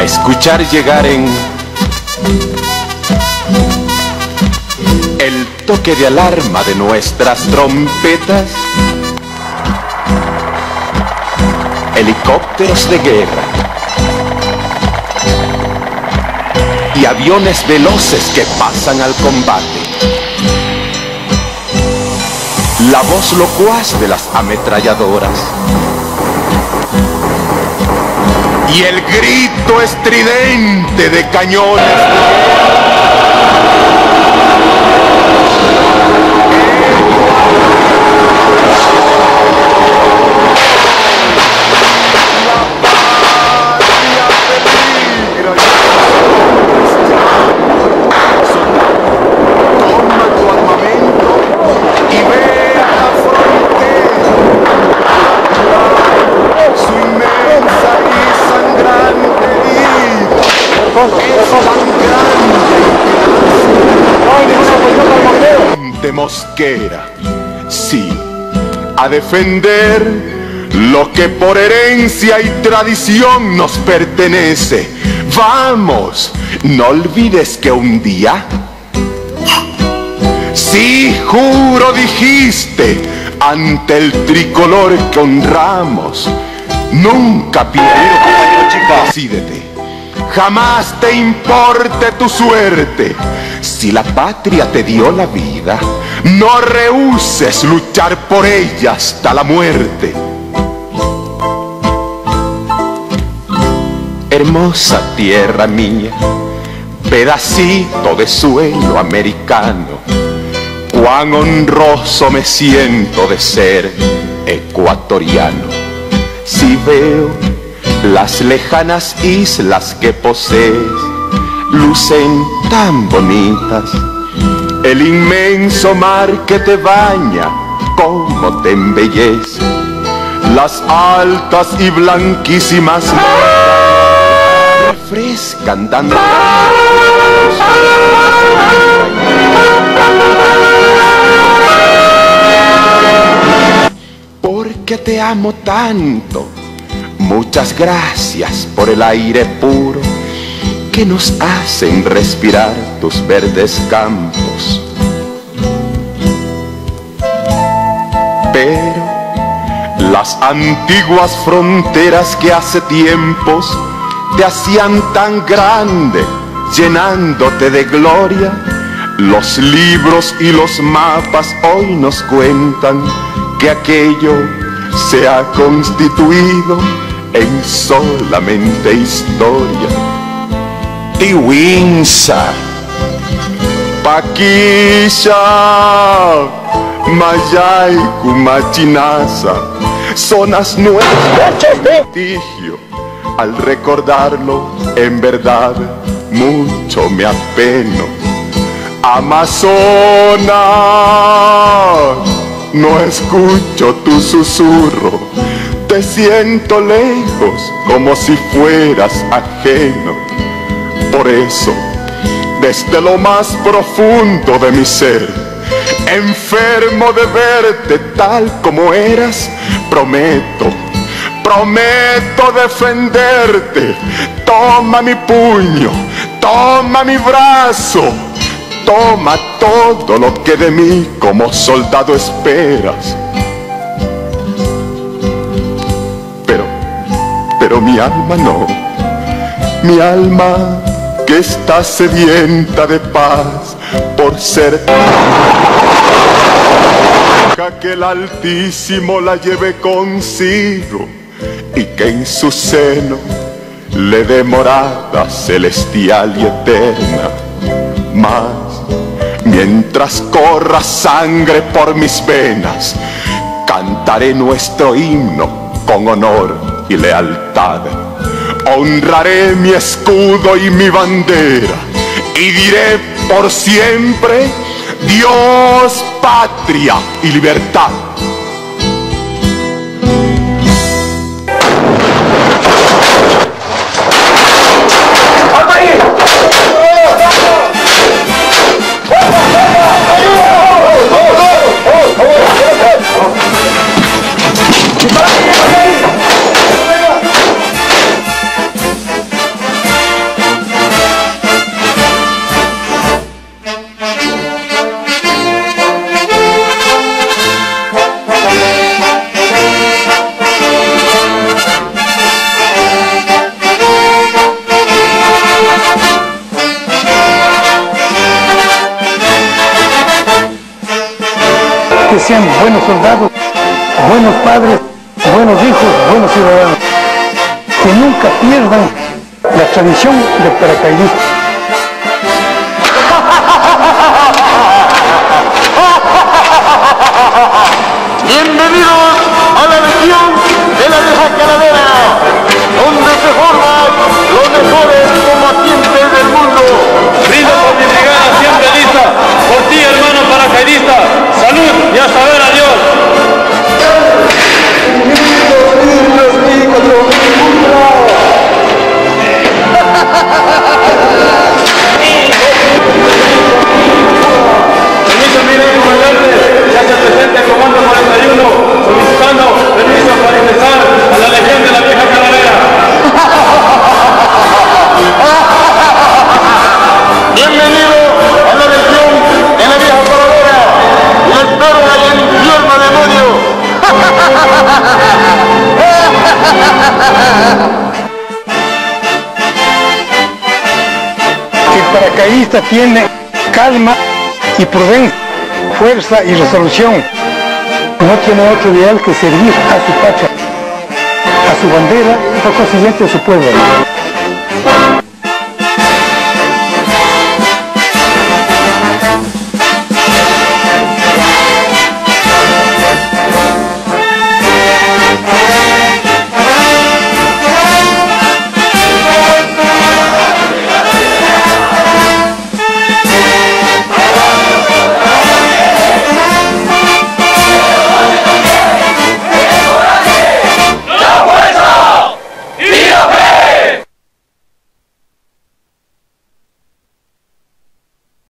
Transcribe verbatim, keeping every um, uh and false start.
a escuchar llegar en el toque de alarma de nuestras trompetas, helicópteros de guerra y aviones veloces que pasan al combate, la voz locuaz de las ametralladoras y el grito estridente de cañones de guerra. De Mosquera, sí, a defender lo que por herencia y tradición nos pertenece. Vamos, no olvides que un día, sí, juro, dijiste ante el tricolor que honramos, nunca pierdas, decídete. Jamás te importe tu suerte. Si la patria te dio la vida, no rehúses luchar por ella hasta la muerte. Hermosa tierra mía, pedacito de suelo americano, cuán honroso me siento de ser ecuatoriano. Si veo las lejanas islas que posees, lucen tan bonitas, el inmenso mar que te baña, cómo te embellece, las altas y blanquísimas montañas refrescan dando porque te amo tanto. Muchas gracias por el aire puro que nos hacen respirar tus verdes campos. Pero las antiguas fronteras que hace tiempos te hacían tan grande, llenándote de gloria, los libros y los mapas hoy nos cuentan que aquello se ha constituido en solamente historia. Tiwinsa, Paquisha, Mayaiku, Machinasa, zonas nuevas de prestigio. Al recordarlo, en verdad, mucho me apeno. Amazonas, no escucho tu susurro, te siento lejos como si fueras ajeno. Por eso, desde lo más profundo de mi ser, enfermo de verte tal como eras, prometo, prometo defenderte. Toma mi puño, toma mi brazo, toma todo lo que de mí como soldado esperas. Pero, pero mi alma no, mi alma que está sedienta de paz por ser, deja que el Altísimo la lleve consigo y que en su seno le dé morada celestial y eterna. Mas mientras corra sangre por mis venas, cantaré nuestro himno con honor y lealtad. Honraré mi escudo y mi bandera y diré por siempre: Dios, patria y libertad. que sean buenos soldados, buenos padres, buenos hijos, buenos ciudadanos, que nunca pierdan la tradición del paracaidista. Bienvenidos a la región de la vieja calavera, donde se forman los mejores combatientes del mundo. Brindo por mi brigada siempre lista, por ti hermano paracaidista, salud y hasta ver, adiós. Permiso, mire, comandante, ya se presenta el comando cuarenta y uno, solicitando permiso para ingresar a la legión de la vieja calavera. Bienvenido a la región de la vieja calavera, y espero en el infierno, demonio. El paracaidista tiene calma y prudencia, fuerza y resolución. No tiene otro ideal que servir a su patria, a su bandera y por consiguiente a su pueblo.